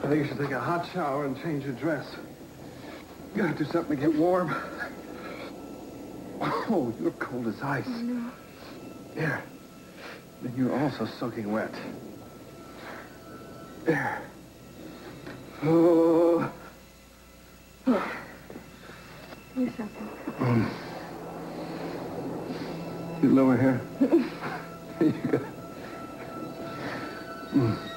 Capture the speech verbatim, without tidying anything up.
think you should take a hot shower and change your dress. You gotta do something to get warm. Oh, you're cold as ice. I know. There. Then you're also soaking wet. There. Oh. Here's something. Mm. You lower here. You got. Mm.